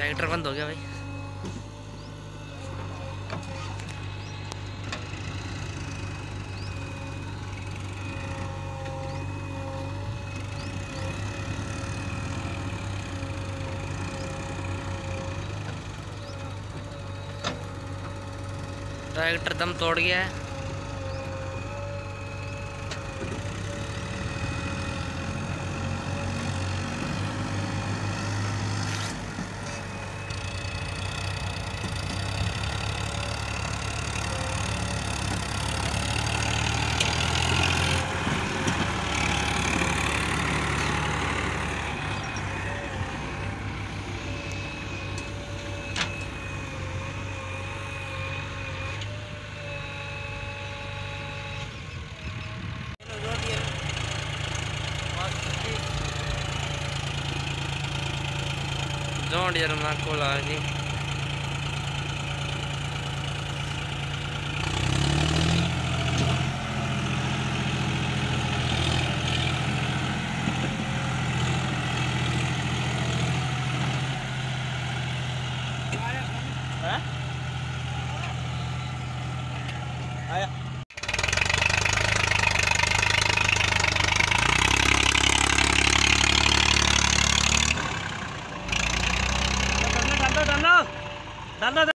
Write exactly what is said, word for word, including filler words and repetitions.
Tractor बंद हो गया भाई। ट्रैक्टर दम तोड़ गया है। जॉन डियर में कोला जी। आया डालो डालो डालो डालो।